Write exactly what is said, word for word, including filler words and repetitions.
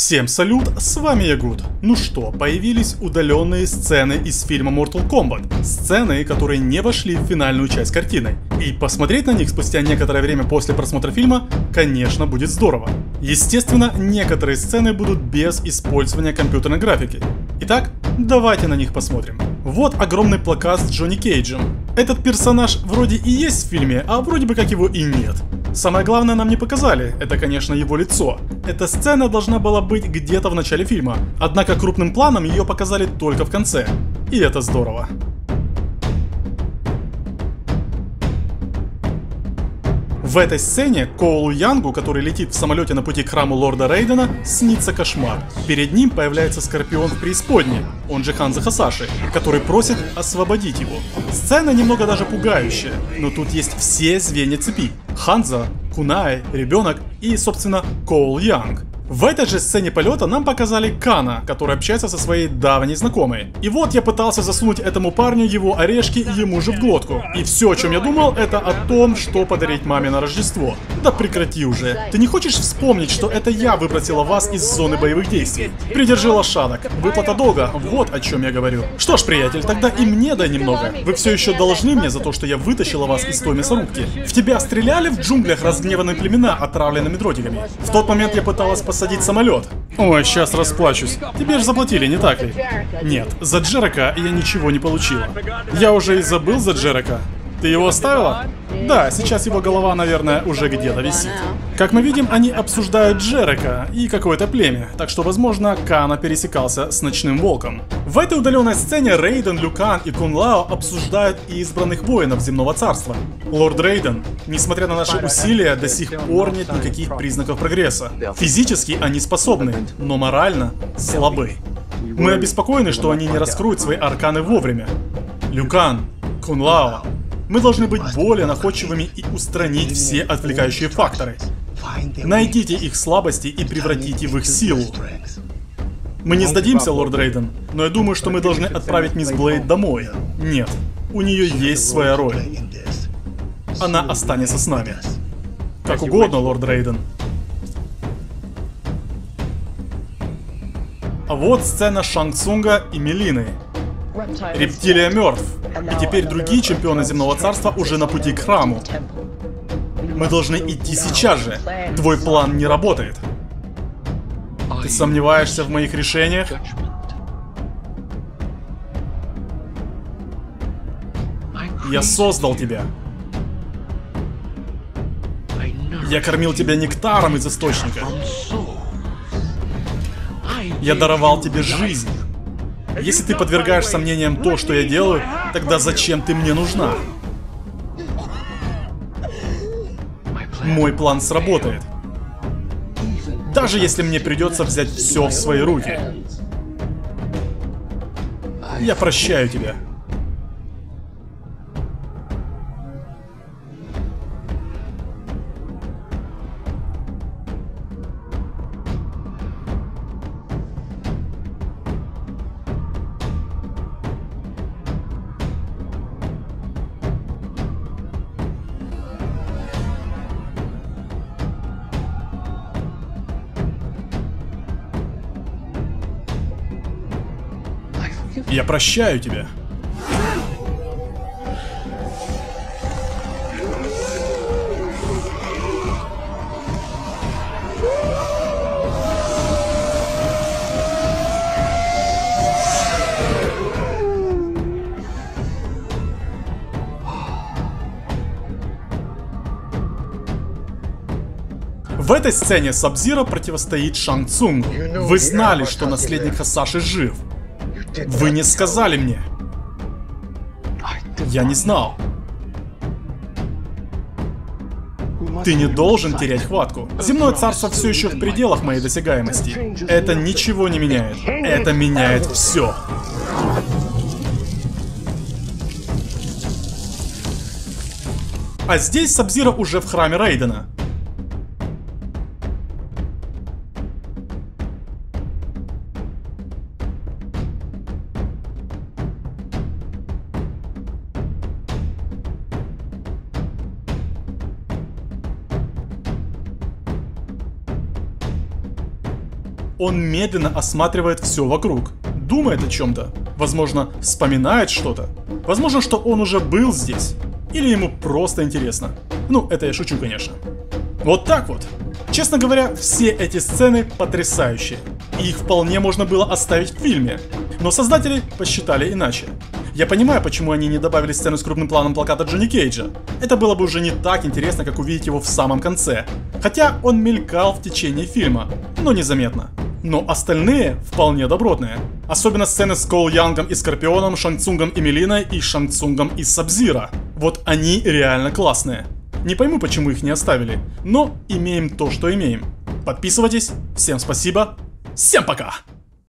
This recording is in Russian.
Всем салют, с вами Ягуд. Ну что, появились удаленные сцены из фильма Mortal Kombat. Сцены, которые не вошли в финальную часть картины. И посмотреть на них спустя некоторое время после просмотра фильма, конечно, будет здорово. Естественно, некоторые сцены будут без использования компьютерной графики. Итак, давайте на них посмотрим. Вот огромный плакат с Джонни Кейджем. Этот персонаж вроде и есть в фильме, а вроде бы как его и нет. Самое главное нам не показали, это, конечно, его лицо. Эта сцена должна была быть где-то в начале фильма, однако крупным планом ее показали только в конце. И это здорово. В этой сцене Коулу Янгу, который летит в самолете на пути к храму лорда Рейдена, снится кошмар. Перед ним появляется Скорпион в преисподней, он же Ханзо Хасаши, который просит освободить его. Сцена немного даже пугающая, но тут есть все звенья цепи. Ханзо, Кунай, ребенок и, собственно, Коул Янг. В этой же сцене полета нам показали Кана, который общается со своей давней знакомой. И вот я пытался засунуть этому парню его орешки ему же в глотку. И все, о чем я думал, это о том, что подарить маме на Рождество. Да прекрати уже. Ты не хочешь вспомнить, что это я выбросила вас из зоны боевых действий? Придержи лошадок. Выплата долга. Вот о чем я говорю. Что ж, приятель, тогда и мне дай немного. Вы все еще должны мне за то, что я вытащила вас из той мясорубки. В тебя стреляли в джунглях разгневанные племена, отравленными дротиками. В тот момент я пыталась посадить самолет. Ой, сейчас расплачусь. Тебе же заплатили, не так ли? Нет, за Джерика я ничего не получила. Я уже и забыл за Джерика. Ты его оставила? Да, сейчас его голова, наверное, уже где-то висит. Как мы видим, они обсуждают Джерика и какое-то племя, так что, возможно, Кана пересекался с Ночным Волком. В этой удаленной сцене Рейден, Лю Кан и Кун Лао обсуждают избранных воинов Земного Царства. Лорд Рейден, несмотря на наши усилия, до сих пор нет никаких признаков прогресса. Физически они способны, но морально слабы. Мы обеспокоены, что они не раскроют свои арканы вовремя. Лю Кан, Кун Лао, мы должны быть более находчивыми и устранить все отвлекающие факторы. Найдите их слабости и превратите в их силу. Мы не сдадимся, лорд Рейден, но я думаю, что мы должны отправить мисс Блейд домой. Нет, у нее есть своя роль. Она останется с нами. Как угодно, лорд Рейден. А вот сцена Шанг Цунга и Мелины. Рептилия мертв, и теперь другие чемпионы Земного Царства уже на пути к храму. Мы должны идти сейчас же. Твой план не работает. Ты сомневаешься в моих решениях? Я создал тебя. Я кормил тебя нектаром из источника. Я даровал тебе жизнь. Если ты подвергаешь сомнениям то, что я делаю, тогда зачем ты мне нужна? Мой план сработает. Даже если мне придется взять все в свои руки. Я прощаю тебя. Я прощаю тебя. В этой сцене Саб-Зиро противостоит Шанг Цунгу. Вы знали, что наследник Хасаши жив. Вы не сказали мне. Я не знал. Ты не должен терять хватку. Земное царство все еще в пределах моей досягаемости. Это ничего не меняет. Это меняет все. А здесь Саб-Зиро уже в храме Рейдена. он медленно осматривает все вокруг, думает о чем-то, возможно, вспоминает что-то, возможно, что он уже был здесь, или ему просто интересно. Ну, это я шучу, конечно. Вот так вот. Честно говоря, все эти сцены потрясающие, и их вполне можно было оставить в фильме, но создатели посчитали иначе. Я понимаю, почему они не добавили сцену с крупным планом плаката Джонни Кейджа. Это было бы уже не так интересно, как увидеть его в самом конце. Хотя он мелькал в течение фильма, но незаметно. Но остальные вполне добротные. Особенно сцены с Коул Янгом и Скорпионом, Шанг Цунгом и Мелиной и Шанг Цунгом и Саб-Зиро. Вот они реально классные. Не пойму, почему их не оставили, но имеем то, что имеем. Подписывайтесь, всем спасибо, всем пока!